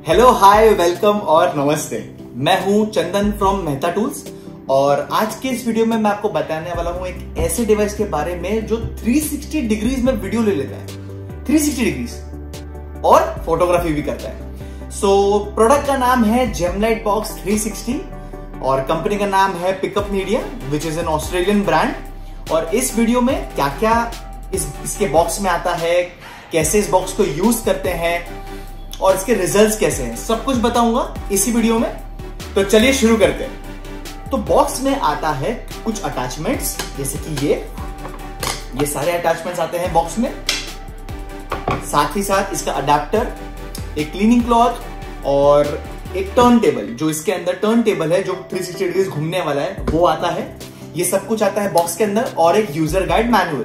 Hello, हाय, welcome और नमस्ते। मैं हूं चंदन फ्रॉम मेहता टूल्स और आज के इस वीडियो में मैं आपको बताने वाला हूं एक ऐसे डिवाइस के बारे में जो 360 डिग्रीज में वीडियो ले लेता है, 360 डिग्रीज और फोटोग्राफी भी करता है। सो प्रोडक्ट का नाम है जेमलाइट बॉक्स 360 और कंपनी का नाम है pickup media which is an Australian brand. और इस वीडियो में क्या क्या इसके बॉक्स में आता है, कैसे इस बॉक्स को यूज करते हैं और इसके रिजल्ट्स कैसे हैं, सब कुछ बताऊंगा इसी वीडियो में। तो चलिए शुरू करते हैं। तो बॉक्स में आता है कुछ अटैचमेंट्स, जैसे कि ये सारे अटैचमेंट्स आते हैं बॉक्स में। साथ ही साथ इसका अडेप्टर, एक क्लीनिंग क्लॉथ और एक टर्न टेबल, जो इसके अंदर टर्न टेबल है जो 360 डिग्रीज घूमने वाला है, वो आता है। ये सब कुछ आता है बॉक्स के अंदर और एक यूजर गाइड मैनुअल,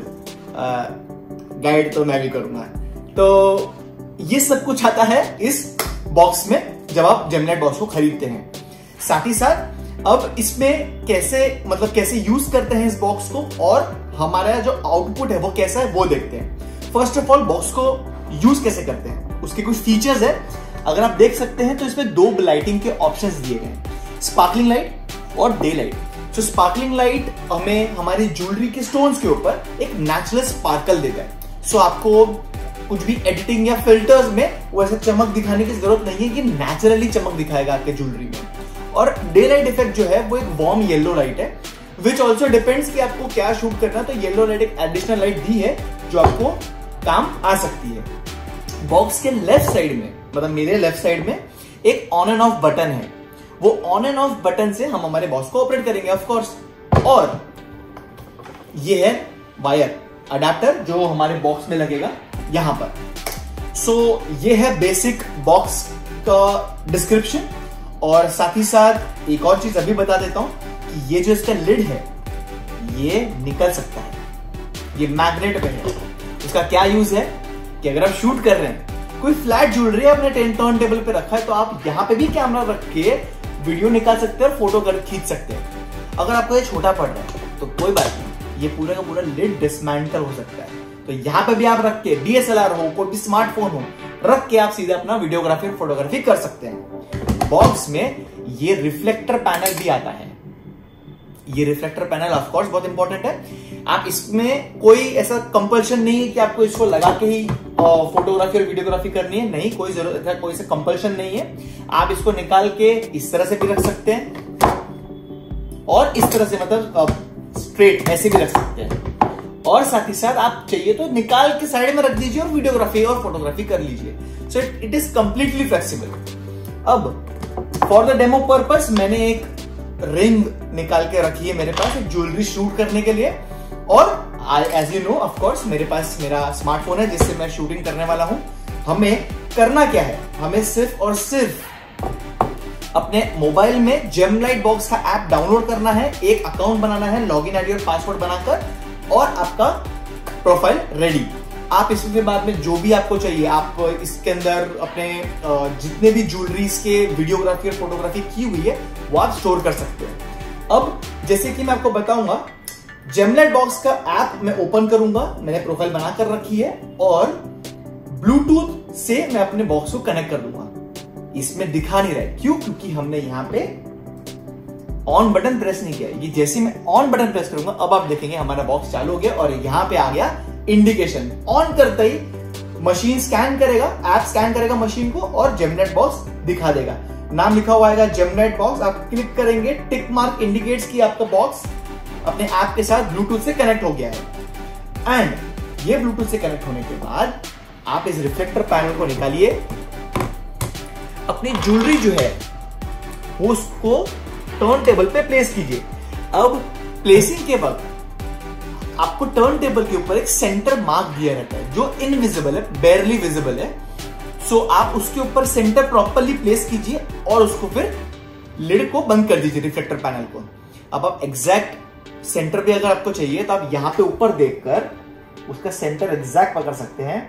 गाइड तो मैं भी करूंगा। तो ये सब कुछ आता है इस बॉक्स में जब आप जेमलाइट बॉक्स को खरीदते हैं। साथ ही साथ अब इसमें कैसे यूज करते हैं इस बॉक्स को और हमारा जो आउटपुट है वो कैसा है वो देखते हैं। फर्स्ट ऑफ ऑल बॉक्स को यूज कैसे करते हैं, उसके कुछ फीचर्स है। अगर आप देख सकते हैं तो इसमें दो लाइटिंग के ऑप्शंस दिए गए हैं, स्पार्कलिंग लाइट और डे लाइट। तो स्पार्कलिंग लाइट हमें हमारी ज्वेलरी के स्टोन्स के ऊपर एक नेचुरल स्पार्कल देता है। सो आपको कुछ भी एडिटिंग या फिल्टर्स में वो ऐसा चमक दिखाने की जरूरत नहीं है कि नेचुरली चमक दिखाएगा आपके ज्वेलरी में। और डे लाइट इफेक्ट जो है वो एक वार्म येलो लाइट है, विच ऑल्सो डिपेंड्स कि आपको क्या शूट करना है। तो येलो लाइट एक एडिशनल लाइट भी है जो आपको काम आ सकती है। बॉक्स के लेफ्ट साइड में, मतलब मेरे लेफ्ट साइड में, एक ऑन एंड ऑफ बटन है। वो ऑन एंड ऑफ बटन से हम हमारे बॉक्स को ऑपरेट करेंगे ऑफ कोर्स। और ये है वायर अडेप्टर जो हमारे बॉक्स में लगेगा यहां पर। सो ये है बेसिक बॉक्स का डिस्क्रिप्शन। और साथ ही साथ एक और चीज अभी बता देता हूं कि ये जो इसका लिड है ये निकल सकता है, ये मैग्नेट पे है। इसका क्या यूज है कि अगर आप शूट कर रहे हैं, कोई फ्लैट ज्वेलरी आपने टर्न टेबल पे रखा है, तो आप यहां पे भी कैमरा रख के वीडियो निकाल सकते हैं और फोटो खींच सकते हैं। अगर आपको ये छोटा पड़ रहा है तो कोई बात नहीं, ये पूरा का पूरा लिड डिसमेंटल हो सकता है। तो यहां पे भी आप रख के, डीएसएलआर हो, कोई भी स्मार्टफोन हो, रख के आप सीधे अपना वीडियोग्राफी और फोटोग्राफी कर सकते हैं। बॉक्स में ये रिफ्लेक्टर पैनल भी आता है। ये रिफ्लेक्टर पैनल ऑफ कोर्स बहुत इंपॉर्टेंट है। आप इसमें कोई ऐसा कंपल्शन नहीं है कि आपको इसको लगा के ही फोटोग्राफी और वीडियोग्राफी करनी है, नहीं, कोई जरूरत है, कोई ऐसा कंपल्शन नहीं है। आप इसको निकाल के इस तरह से भी रख सकते हैं और इस तरह से, मतलब स्ट्रेट ऐसे भी रख सकते हैं। और साथ ही साथ आप चाहिए तो निकाल के साइड में रख दीजिए और वीडियोग्राफी और फोटोग्राफी कर लीजिए। So it is completely flexible. अब फॉर द डेमो पर्पस मैंने एक रिंग निकाल के रखी है मेरे पास, एक ज्वेलरी शूट करने के लिए। और as you know of course मेरे पास मेरा स्मार्टफोन है जिससे मैं शूटिंग करने वाला हूं। हमें करना क्या है, हमें सिर्फ और सिर्फ अपने मोबाइल में जेमलाइट बॉक्स का ऐप डाउनलोड करना है, एक अकाउंट बनाना है, लॉगिन आईडी और पासवर्ड बनाकर, और आपका प्रोफाइल रेडी। आप इसके बाद में जो भी आपको चाहिए, आप इसके अंदर अपने जितने भी ज्वेलरीज के वीडियोग्राफी और फोटोग्राफी की हुई है वो आप स्टोर कर सकते हैं। अब जैसे कि मैं आपको बताऊंगा, जेमलाइट बॉक्स का ऐप मैं ओपन करूंगा, मैंने प्रोफाइल बनाकर रखी है, और ब्लूटूथ से मैं अपने बॉक्स को कनेक्ट कर दूंगा। इसमें दिखा नहीं रहा है, क्यों? क्योंकि हमने यहां पे ऑन बटन प्रेस नहीं किया। ये जैसे मैं ऑन बटन प्रेस करूंगा, अब आप देखेंगे हमारा बॉक्स चालू हो गया और यहां पे आ गया इंडिकेशन। ऑन करते ही मशीन स्कैन करेगा, ऐप स्कैन करेगा मशीन को और जेमलाइट बॉक्स दिखा देगा। नाम लिखा हुआ आएगा जेमलाइट बॉक्स, आप क्लिक करेंगे, टिक मार्क इंडिकेट्स कि आपका बॉक्स अपने ऐप के साथ ब्लूटूथ से कनेक्ट हो गया है। एंड ये ब्लूटूथ से कनेक्ट होने के बाद आप इस रिफ्लेक्टर पैनल को निकालिए, अपनी ज्वेलरी जो है वो उसको टर्न टेबल पे प्लेस कीजिए। अब प्लेसिंग के वक्त आपको टर्न टेबल के ऊपर एक सेंटर मार्क दिया रहता है जो इनविजिबल है, बेयरली विजिबल है। सो आप उसके ऊपर सेंटर प्रॉपरली प्लेस कीजिए और उसको फिर लिड को बंद कर दीजिए, रिफ्लेक्टर पैनल को। अब आप एग्जैक्ट सेंटर भी अगर आपको चाहिए तो आप यहां पे ऊपर देखकर उसका सेंटर एग्जैक्ट पकड़ सकते हैं।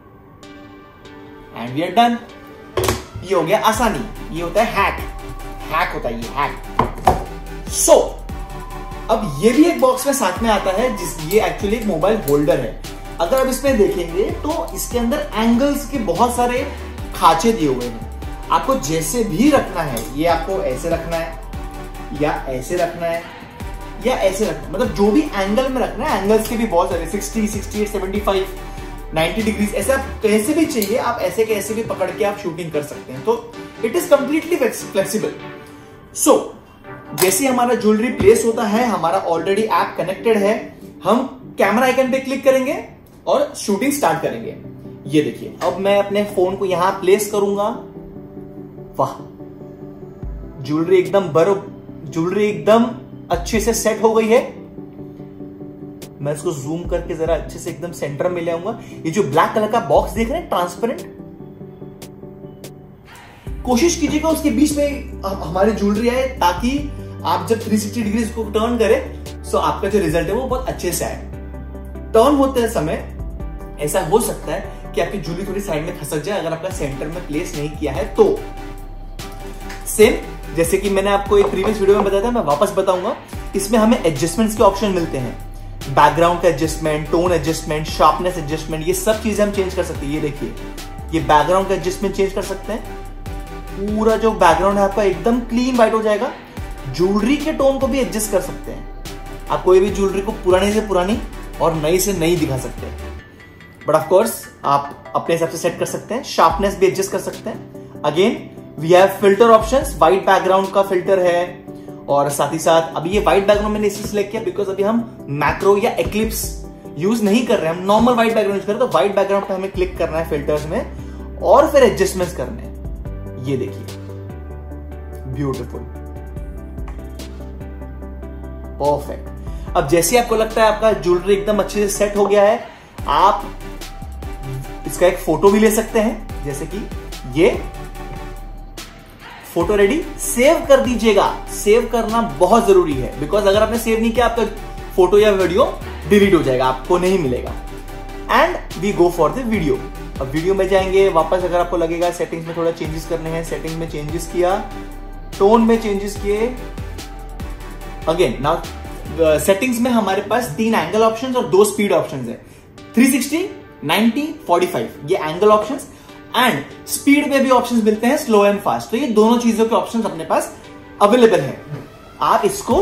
And we are done. ये हो गया आसानी, ये होता है हैक होता है ये हैक। सो अब ये भी एक बॉक्स में साथ में आता है, ये एक्चुअली एक मोबाइल होल्डर है। अगर आप इसमें देखेंगे तो इसके अंदर एंगल्स के बहुत सारे खांचे दिए हुए हैं। आपको जैसे भी रखना है, ये आपको ऐसे रखना है या ऐसे रखना है या ऐसे रखना है, मतलब जो भी एंगल में रखना है। एंगल्स के भी बहुत सारे 60, 68, 75, 90 डिग्रीज, ऐसे आप कैसे भी चाहिए आप ऐसे के ऐसे भी पकड़ के आप शूटिंग कर सकते हैं। तो it is completely flexible. So जैसे हमारा ज्वेलरी प्लेस होता है, हमारा ऑलरेडी ऐप कनेक्टेड है, हम कैमरा आइकन पे क्लिक करेंगे और शूटिंग स्टार्ट करेंगे। ये देखिए, अब मैं अपने फोन को यहां प्लेस करूंगा। वाह, ज्वेलरी एकदम अच्छे से सेट हो गई है। मैं इसको जूम करके जरा अच्छे से एकदम सेंटर में ले आऊंगा। ये जो ब्लैक कलर का बॉक्स देख रहे हैं ट्रांसपेरेंट, कोशिश कीजिएगा उसके बीच में हमारी ज्वेलरी आए, ताकि आप जब 360 डिग्री को टर्न करें तो आपका जो रिजल्ट है वो बहुत अच्छे से आए। टर्न होते समय ऐसा हो सकता है कि आपकी ज्वेलरी थोड़ी साइड में खसक जाए अगर आपका सेंटर में प्लेस नहीं किया है तो। सेम जैसे कि मैंने आपको एक प्रीवियस वीडियो में बताया था, मैं वापस बताऊंगा। इसमें हमें एडजस्टमेंट्स के ऑप्शन मिलते हैं, बैकग्राउंड का adjustment, tone adjustment, sharpness adjustment, ये सब चीजें हम चेंज कर सकते हैं। ये देखिए, ये बैकग्राउंड का एडजस्टमेंट चेंज कर सकते हैं। पूरा जो बैकग्राउंड है आपका एकदम क्लीन व्हाइट हो जाएगा। ज्वेलरी के टोन को भी एडजस्ट कर सकते हैं। आप कोई भी ज्वेलरी को पुरानी से पुरानी और नई से नई दिखा सकते हैं, बट ऑफ कोर्स आप अपने हिसाब से सेट कर सकते हैं। शार्पनेस भी एडजस्ट कर सकते हैं। Again we have filter options, white background का फिल्टर है, और साथ ही साथ अभी ये व्हाइट बैकग्राउंड मैंने इसलिए सिलेक्ट किया बिकॉज अभी हम मैक्रो या एक्लिप्स यूज नहीं कर रहे हैं, हम नॉर्मल व्हाइट बैकग्राउंड यूज कर रहे हैं। तो व्हाइट बैकग्राउंड पे हमें क्लिक करना है फिल्टर्स में और फिर एडजस्टमेंट्स करने हैं। ये देखिए, ब्यूटीफुल, परफेक्ट। अब जैसे आपको लगता है आपका ज्वेलरी एकदम अच्छे से सेट हो गया है, आप इसका एक फोटो भी ले सकते हैं। जैसे कि ये फोटो रेडी, सेव कर दीजिएगा। सेव करना बहुत जरूरी है, बिकॉज अगर आपने सेव नहीं किया आपका फोटो या वीडियो डिलीट हो जाएगा, आपको नहीं मिलेगा। And we go for the video. अब वीडियो में जाएंगे वापस, अगर आपको लगेगा सेटिंग्स में थोड़ा चेंजेस करने हैं, सेटिंग में चेंजेस किया, टोन में चेंजेस किए। अगेन नाउ सेटिंग्स में हमारे पास 3 एंगल ऑप्शंस और 2 स्पीड ऑप्शंस है, 360, 90, 45, ये एंगल ऑप्शंस। एंड स्पीड में भी ऑप्शंस मिलते हैं, स्लो एंड फास्ट। तो ये दोनों चीजों के ऑप्शंस अपने पास अवेलेबल है। आप इसको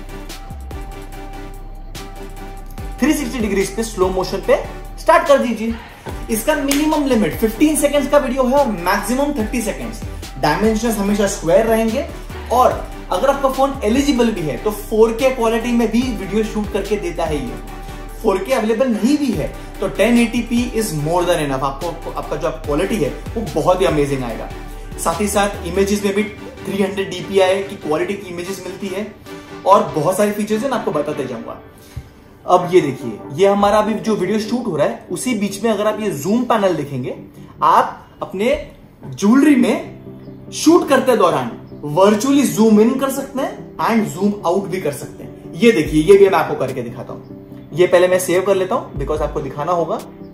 360 डिग्री पे स्लो मोशन पे स्टार्ट कर दीजिए। इसका मिनिमम लिमिट 15 सेकेंड्स का वीडियो है और मैक्सिमम 30 सेकेंड्स। डायमेंशंस हमेशा स्क्वायर रहेंगे, और अगर आपका फोन एलिजिबल भी है तो 4K क्वालिटी में भी वीडियो शूट करके देता है। ये 4K अवेलेबल नहीं भी है तो 1080p is more than enough. आपको आपका जो क्वालिटी है वो बहुत ही अमेजिंग आएगा। साथ ही साथ इमेजेस में भी 300 DPI की क्वालिटी की इमेजेस मिलती है, और बहुत सारे फीचर्स हैं, मैं आपको बताते जाऊंगा। अब ये देखिए, ये हमारा अभी जो वीडियो शूट हो रहा है उसी बीच में अगर आप ये जूम पैनल देखेंगे, आप अपने ज्वेलरी में शूट करते दौरान वर्चुअली जूम इन कर सकते हैं एंड जूम आउट भी कर सकते हैं। ये देखिए, ये भी मैं आपको करके दिखाता हूं। ये पहले मैं सेव कर लेता हूं बिकॉज आपको दिखाना होगा।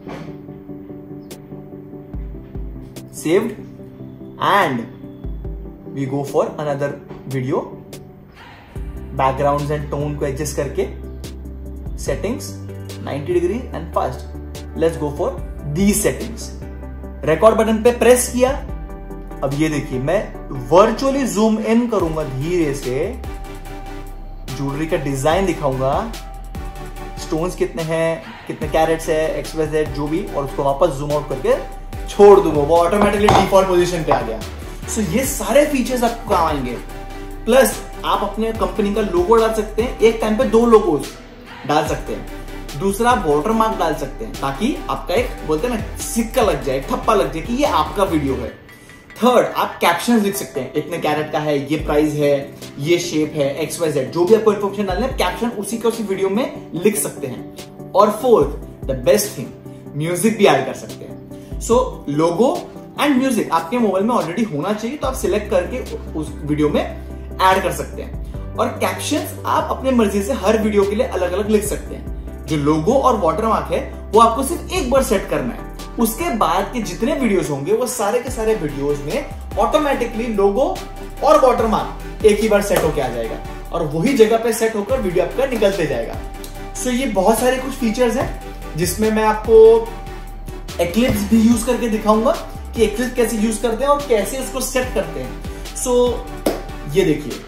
Saved and we go for another video. Backgrounds and tone को एडजस्ट करके, settings 90 degree and fast. Let's go for these settings. Record button पे प्रेस किया। अब ये देखिए, मैं वर्चुअली जूम इन करूंगा धीरे से, ज्वेलरी का डिजाइन दिखाऊंगा, स्टोन्स कितने हैं, कितने कैरेट्स है, XYZ जो भी, और उसको वापस जूम आउट करके छोड़ दूंगा, वो ऑटोमेटिकली डिफॉल्ट पोजीशन पे आ गया। सो ये सारे फीचर्स आपको काम आएंगे। प्लस आप अपने कंपनी का लोगो डाल सकते हैं, एक टाइम पे 2 लोगोस डाल सकते हैं। दूसरा वाटर मार्क डाल सकते हैं, ताकि आपका एक बोलते हैं ना सिक्का लग जाए, ठप्पा लग जाए कि ये आपका वीडियो है। थर्ड, आप कैप्शन लिख सकते हैं, इतने कैरेट का है, ये प्राइस है, ये शेप है, XYZ जो भी आपको इन्फॉर्मेशन डालना है, कैप्शन उसी के उसी वीडियो में लिख सकते हैं। और fourth, the best thing, music भी ऐड कर सकते हैं। सो लोगो एंड म्यूजिक आपके मोबाइल में ऑलरेडी होना चाहिए, तो आप सिलेक्ट करके उस वीडियो में ऐड कर सकते हैं। और कैप्शंस आप अपने मर्जी से हर वीडियो के लिए अलग अलग लिख सकते हैं। जो लोगो और वाटरमार्क है वो आपको सिर्फ एक बार सेट करना है, उसके बाद के जितने वीडियोस होंगे वो सारे के सारे वीडियोस में ऑटोमेटिकली लोगो और वाटरमार्क एक ही बार सेट होके आ जाएगा, और वही जगह पे सेट होकर वीडियो आपका निकलते जाएगा। सो ये बहुत सारे कुछ फीचर्स हैं जिसमें मैं आपको एक्लिप्स भी यूज करके दिखाऊंगा कि एक्लिप्स कैसे यूज करते हैं और कैसे उसको सेट करते हैं। सो ये देखिए,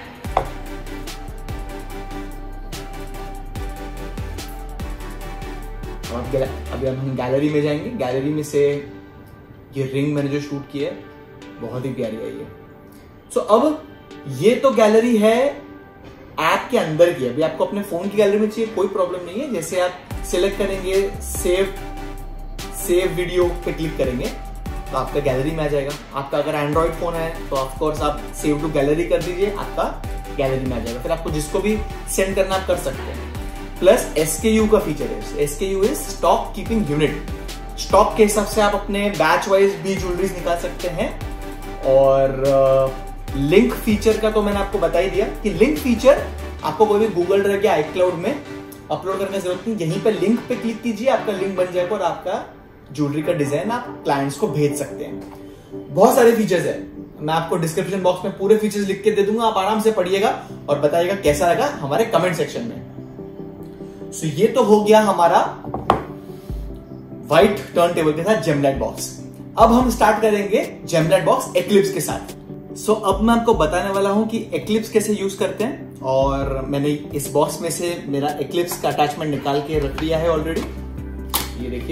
अभी हम गैलरी में जाएंगे। गैलरी में से ये रिंग मैंने जो शूट की है बहुत ही प्यारी आई है। सो अब ये तो गैलरी है ऐप के अंदर की। अभी आपको अपने फोन की गैलरी में चाहिए, कोई प्रॉब्लम नहीं है। जैसे आप सिलेक्ट करेंगे सेव वीडियो पे क्लिक करेंगे तो आपका गैलरी में आ जाएगा। आपका अगर एंड्रॉइड फोन है तो ऑफकोर्स आप सेव टू गैलरी कर दीजिए, आपका गैलरी में आ जाएगा। फिर आपको जिसको भी सेंड करना आप कर सकते हैं। प्लस SKU का फीचर है। SKU is stock keeping unit. Stock के हिसाब से आप अपने बैच वाइज भी ज्वेलरीज निकाल सकते हैं। और लिंक फीचर का तो मैंने आपको बता ही दिया कि लिंक फीचर आपको कोई भी गूगल ड्राइव या iCloud में अपलोड करने की जरूरत नहीं। यहीं पे लिंक पे क्लिक कीजिए, आपका लिंक बन जाएगा और आपका ज्वेलरी का डिजाइन आप क्लाइंट्स को भेज सकते हैं। बहुत सारे फीचर्स है, मैं आपको डिस्क्रिप्शन बॉक्स में पूरे फीचर्स लिख के दे दूंगा। आप आराम से पढ़िएगा और बताइएगा कैसा लगा हमारे कमेंट सेक्शन में। सो ये तो हो गया हमारा व्हाइट टर्न टेबल के साथ जेमलाइट बॉक्स। अब हम स्टार्ट करेंगे जेमलाइट बॉक्स एक्लिप्स के साथ। सो अब मैं आपको बताने वाला हूं कि एक्लिप्स कैसे यूज करते हैं। और मैंने इस बॉक्स में से मेरा एक्लिप्स का अटैचमेंट निकाल के रख दिया है ऑलरेडी। ये देखिए,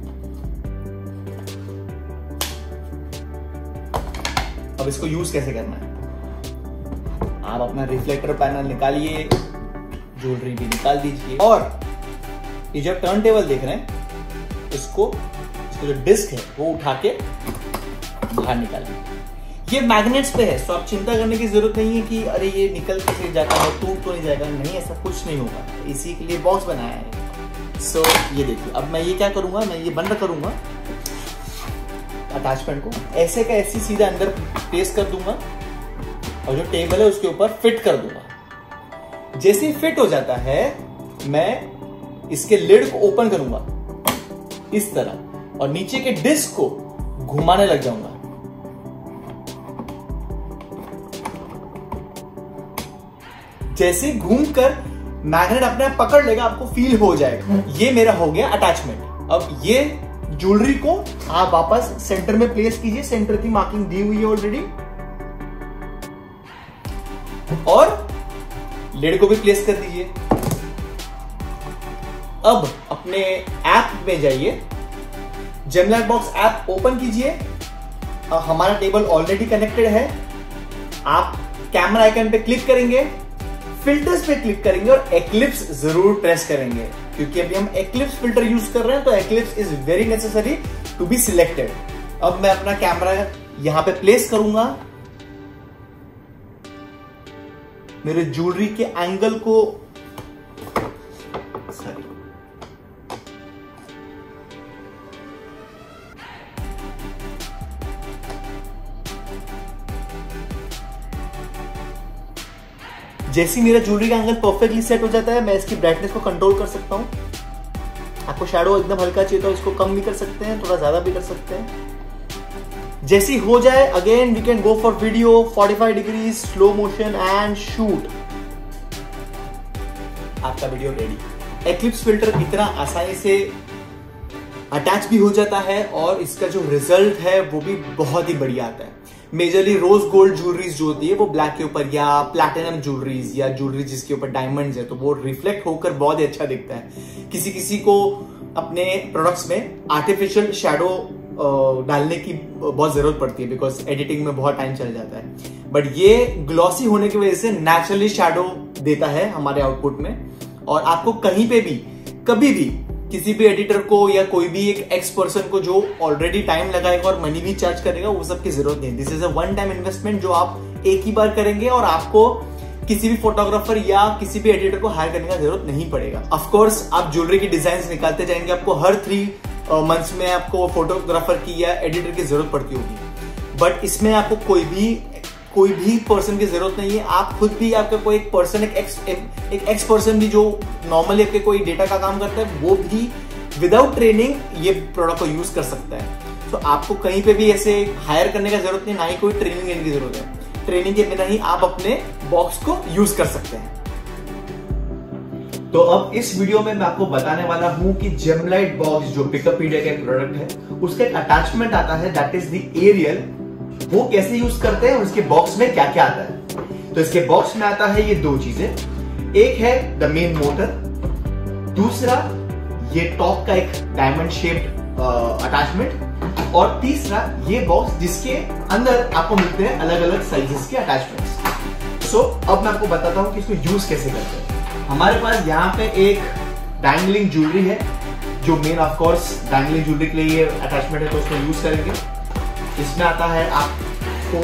अब इसको यूज कैसे करना है। आप अपना रिफ्लेक्टर पैनल निकालिए, ज्वेलरी भी निकाल दीजिए और ये जो टर्न टेबल देख रहे हैं इसको जो डिस्क है वो उठा के बाहर निकालिए। ये मैग्नेट्स पे है, तो आप चिंता करने की जरूरत नहीं है कि अरे ये निकल के जाता है, टूट तो नहीं जाएगा। नहीं, ऐसा कुछ नहीं होगा, इसी के लिए बॉक्स बनाया है। सो ये देखिए, अब मैं ये क्या करूंगा, मैं ये बंद करूंगा अटैचमेंट को, ऐसे का ऐसे सीधा अंदर प्लेस कर दूंगा और जो टेबल है उसके ऊपर फिट कर दूंगा। जैसे ही फिट हो जाता है मैं इसके लिड को ओपन करूंगा इस तरह और नीचे के डिस्क को घुमाने लग जाऊंगा। जैसे घूमकर मैग्नेट अपने आप पकड़ लेगा, आपको फील हो जाएगा। ये मेरा हो गया अटैचमेंट। अब ये ज्वेलरी को आप वापस सेंटर में प्लेस कीजिए। सेंटर की मार्किंग दी हुई है ऑलरेडी और लिड को भी प्लेस कर दीजिए। अब अपने ऐप में जाइए, जेमलाइट बॉक्स ऐप ओपन कीजिए। हमारा टेबल ऑलरेडी कनेक्टेड है। आप कैमरा आइकन पे क्लिक करेंगे, फिल्टर्स पे क्लिक करेंगे और एक्लिप्स जरूर प्रेस करेंगे, क्योंकि अभी हम एक्लिप्स फिल्टर यूज कर रहे हैं तो eclipse is very necessary to be selected. अब मैं अपना कैमरा यहां पे प्लेस करूंगा, मेरे ज्वेलरी के एंगल को जैसे मेरा ज्वेलरी का एंगल परफेक्टली सेट हो जाता है, मैं इसकी ब्राइटनेस को कंट्रोल कर सकता हूं। आपको शैडो एकदम हल्का चाहिए तो इसको कम भी कर सकते हैं, थोड़ा ज्यादा भी कर सकते हैं। जैसे ही हो जाए again we can go for video 45 degree slow motion and shoot. आपका वीडियो रेडी। एक्लिप्स फिल्टर इतना आसानी से अटैच भी हो जाता है और इसका जो रिजल्ट है वो भी बहुत ही बढ़िया आता है। मेजरली रोज गोल्ड ज्वेलरीज जो होती है वो ब्लैक के ऊपर, या प्लैटिनम ज्वेलरीज या ज्वेलरी जिसके ऊपर डायमंड्स है, तो वो रिफ्लेक्ट होकर बहुत ही अच्छा दिखता है। किसी किसी को अपने प्रोडक्ट्स में आर्टिफिशियल शैडो डालने की बहुत जरूरत पड़ती है, बिकॉज एडिटिंग में बहुत टाइम चल जाता है। बट ये ग्लॉसी होने की वजह से नेचुरली शैडो देता है हमारे आउटपुट में। और आपको कहीं पे भी कभी भी किसी भी एडिटर को या कोई भी एक एक्स पर्सन को जो ऑलरेडी टाइम लगाएगा और मनी भी चार्ज करेगा, वो सब की जरूरत नहीं। This is a one time investment जो आप एक ही बार करेंगे और आपको किसी भी फोटोग्राफर या किसी भी एडिटर को हायर करने का जरूरत नहीं पड़ेगा। ऑफ कोर्स आप ज्वेलरी की डिजाइन निकालते जाएंगे, आपको हर 3 मंथ्स में आपको फोटोग्राफर की या एडिटर की जरूरत पड़ती होगी। बट इसमें आपको कोई भी पर्सन की जरूरत नहीं है। आप खुद भी, आपका कोई एक पर्सन, एक एक्स पर्सन भी जो नॉर्मली आपके कोई डेटा का काम करता है, वो भी विदाउट ट्रेनिंग ये प्रोडक्ट को यूज कर सकता है। तो आपको कहीं पे भी ऐसे हायर करने का जरूरत नहीं, ना ही कोई ट्रेनिंग लेने की जरूरत है। ट्रेनिंग के बिना ही आप अपने बॉक्स को यूज कर सकते हैं। तो अब इस वीडियो में मैं आपको बताने वाला हूं कि जेमलाइट बॉक्स जो पिकअपीडिया का एक प्रोडक्ट है, उसका एक अटैचमेंट आता है दैट इज द एरियल, वो कैसे यूज करते हैं और उसके बॉक्स में क्या क्या आता है। तो इसके बॉक्स में आता है ये दो चीजें, एक है द मेन मोटर, दूसरा ये टॉप का एक डायमंड शेप्ड अटैचमेंट, और तीसरा ये बॉक्स जिसके अंदर आपको मिलते हैं अलग अलग साइजेस के अटैचमेंट्स। सो अब मैं आपको बताता हूं कि इसको यूज कैसे करते हैं। हमारे पास यहाँ पे एक डैंगलिंग ज्वेलरी है, जो main of course dangling jewellery के लिए ये अटैचमेंट है, तो उसको यूज करेंगे। इसमें आता है आपको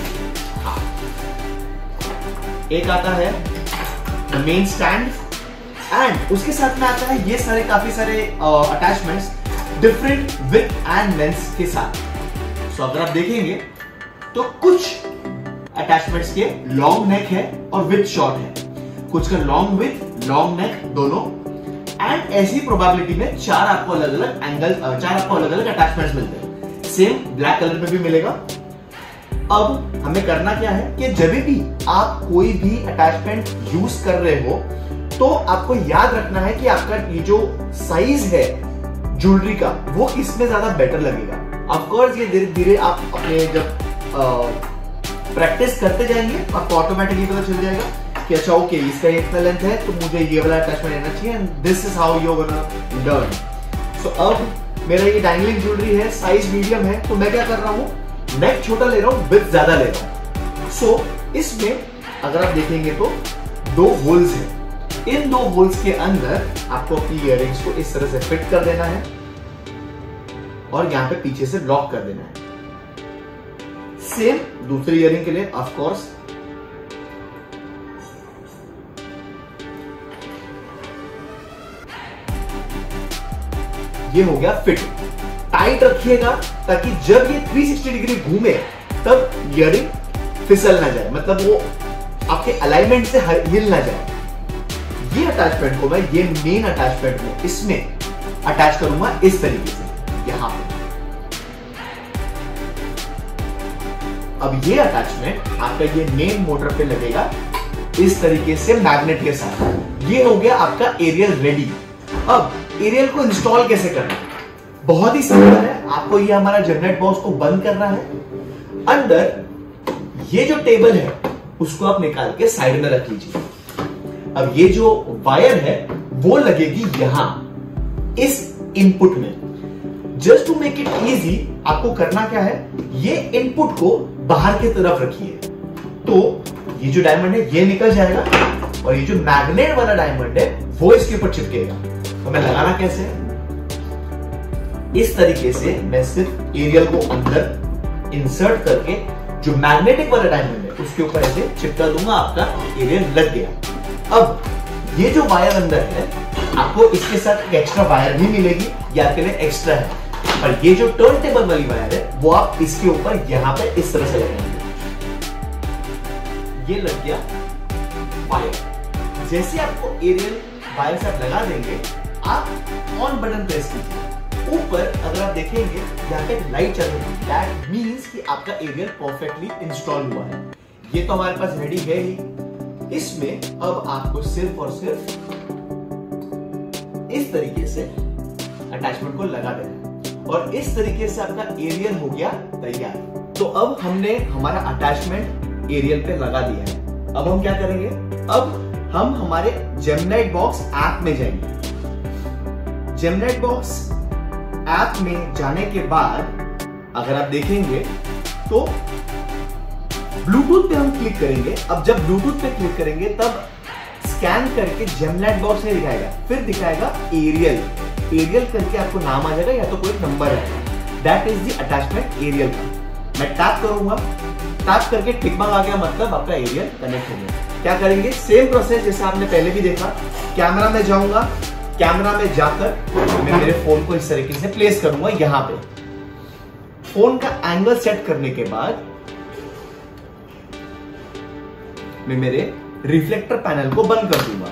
एक आता है द मेन स्टैंड, एंड उसके साथ में आता है ये सारे काफी सारे attachments different width and length के साथ। सो अगर आप देखेंगे तो कुछ अटैचमेंट्स के लॉन्ग नेक है और विथ शॉर्ट है, कुछ का लॉन्ग विथ लॉन्ग नेक दोनों, एंड ऐसी प्रोबेबिलिटी में चार आपको अलग अलग एंगल, चार आपको अलग अलग अटैचमेंट्स मिलते हैं। सेम ब्लैक कलर में भी मिलेगा। अब हमें करना क्या है कि जब भी आप कोई भी अटैचमेंट यूज कर रहे हो तो आपको याद रखना है कि आपका ये जो साइज है ज्वेलरी का वो किसमें ज्यादा बेटर लगेगा। ऑफ कोर्स ये धीरे धीरे आप अपने जब प्रैक्टिस करते जाएंगे आपको ऑटोमेटिकली पता चल जाएगा कि अच्छा ओके इसका इतना लेंथ है तो मुझे ये वाला अटैचमेंट लेना चाहिए, and this is how you gonna learn. So अब मेरा ये डैंगलिंग ज्वेलरी है, साइज मीडियम है, तो मैं क्या कर रहा हूँ, नेक छोटा ले रहा हूँ, विड्थ ज्यादा ले रहा हूँ। सो इसमें अगर आप देखेंगे तो दो होल्स हैं, इन दो होल्स के अंदर आपको अपनी इयररिंग्स को इस तरह से फिट कर देना है और यहां पे पीछे से लॉक कर देना है। सेम दूसरी इयररिंग के लिए ऑफ कोर्स ये हो गया फिट। टाइट रखिएगा ताकि जब ये 360 डिग्री घूमे तब इयररिंग फिसल ना जाए, मतलब वो आपके अलाइनमेंट से हिल ना जाए। ये अटैचमेंट को मैं ये मेन अटैचमेंट में इसमें अटैच करूंगा इस तरीके से यहां पे। अब ये अटैचमेंट आपका ये मेन मोटर पे लगेगा इस तरीके से मैग्नेट के साथ। ये हो गया आपका एरियल रेडी। अब एरियल को इंस्टॉल कैसे करना है, बहुत ही सिंपल है। आपको ये हमारा जेमलाइट बॉक्स को बंद करना है, अंदर ये जो टेबल है उसको आप निकाल के साइड में रख लीजिए। अब ये जो वायर है वो लगेगी यहां इस इनपुट में। Just to make it easy आपको करना क्या है, ये इनपुट को बाहर की तरफ रखिए, तो ये जो डायमंड है ये निकल जाएगा और ये जो मैग्नेट वाला डायमंड है वो इसके ऊपर चिपकेगा। तो मैं लगाना कैसे है, इस तरीके से मैं सिर्फ एरियल को अंदर इंसर्ट करके जो मैग्नेटिक वाला डायमंड है उसके ऊपर ऐसे चिपका दूंगा, आपका एरियल लग गया। अब ये जो वायर अंदर है आपको इसके साथ एक एक्स्ट्रा वायर भी मिलेगी, ये आपके लिए एक्स्ट्रा है, पर ये जो टर्न टेबल वाली वायर है वो आप इसके ऊपर यहां पे इस तरह से लगाएंगे। ये लग गया वायर। जैसे आपको एरियल वायर से लगा देंगे, आप ऑन बटन प्रेस कीजिए। ऊपर अगर आप देखेंगे यहाँ पे लाइट चल रही है, दैट मींस कि आपका एरियल परफेक्टली इंस्टॉल हुआ है। ये तो हमारे पास रेडी है ही। इसमें अब आपको सिर्फ और सिर्फ इस तरीके से अटैचमेंट को लगा देना है और इस तरीके से आपका एरियल हो गया तैयार। तो अब हमने हमारा अटैचमेंट एरियल पे लगा दिया है। अब हम क्या करेंगे, अब हम हमारे जेमलाइट बॉक्स ऐप में जाएंगे। जेमलाइट बॉक्स ऐप में जाने के बाद अगर आप देखेंगे तो ब्लूटूथ पे हम क्लिक करेंगे। अब जब ब्लूटूथ पे क्लिक करेंगे तब स्कैन करके जेमलाइट बॉक्स नहीं दिखाएगा, फिर दिखाएगा एरियल। एरियल करके आपको नाम आ जाएगा या तो कोई नंबर आएगा, that is the attachment aerial का। मैं टैप करूंगा, टैप करके टिक मार्क आ गया, मतलब आपका एरियल कनेक्ट हो गया। क्या करेंगे, सेम प्रोसेस जैसे आपने पहले भी देखा। कैमरा में जाऊंगा, कैमरा में जाकर मैं मेरे फोन को इस तरीके से प्लेस करूंगा यहां पे। फोन का एंगल सेट करने के बाद मैं मेरे रिफ्लेक्टर पैनल को बंद कर दूंगा।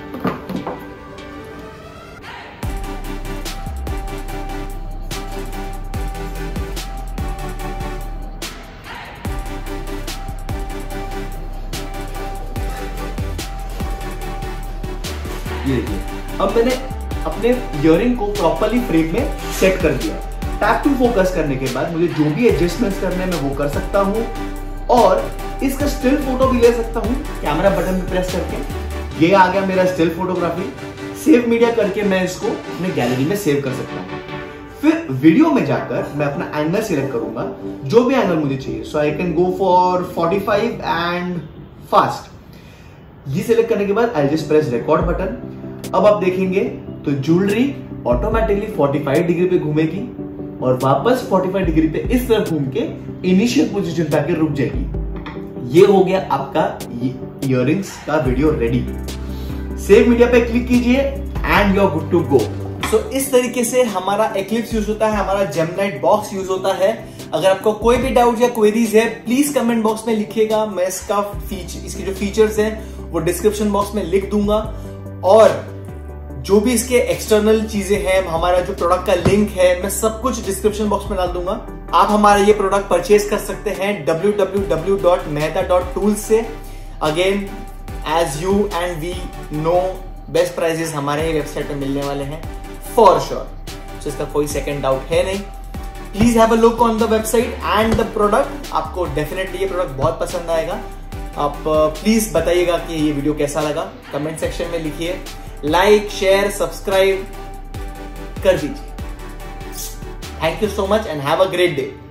ये देखिए अब मैंने अपने इयरिंग को प्रॉपरली फ्रेम में सेट कर दिया। टैप टू फोकस करने के बाद मुझे जो भी एडजस्टमेंट्स करने में वो कर सकता हूँ और इसका स्टिल फोटो भी ले सकता हूँ कैमरा बटन पे प्रेस करके। ये आ गया मेरा स्टिल फोटोग्राफी। सेव मीडिया करके मैं इसको अपने गैलरी में सेव कर सकता हूँ। फिर वीडियो में जाकर मैं अपना एंगल सिलेक्ट करूंगा, जो भी एंगल मुझे चाहिए। So I can go for 45 and fast. ये सिलेक्ट करने के बाद I just press record button. अब आप देखेंगे तो ज्वेलरी ऑटोमेटिकली 45 डिग्री पे घूमेगी और वापस 45 डिग्री पे इस तरह घूम के इनिशियल पोजीशन पे आके रुक जाएगी। ये हो गया आपका इयररिंग्स का वीडियो रेडी। सेव मीडिया पे क्लिक कीजिए and you are good to go. So इस तरीके से हमारा एक्लिप्स यूज होता है, हमारा जेमिनी बॉक्स यूज होता है। अगर आपको कोई भी डाउट या क्वेरीज है प्लीज कमेंट बॉक्स में लिखिएगा। मैं इसके जो फीचर्स हैं वो डिस्क्रिप्शन बॉक्स में लिख दूंगा और जो भी इसके एक्सटर्नल चीजें हैं, हमारा जो प्रोडक्ट का लिंक है, मैं सब कुछ डिस्क्रिप्शन बॉक्स में डाल दूंगा। आप हमारा ये प्रोडक्ट परचेज कर सकते हैं www.mehta.tools से। Again as you and we know best prices हमारे वेबसाइट पे मिलने वाले हैं फॉर श्योर। तो इसका कोई सेकंड डाउट है नहीं। Please have a look on the website and the product. आपको डेफिनेटली ये प्रोडक्ट बहुत पसंद आएगा। आप प्लीज बताइएगा कि ये वीडियो कैसा लगा, कमेंट सेक्शन में लिखिए। लाइक शेयर सब्सक्राइब कर दीजिए। Thank you so much and have a great day.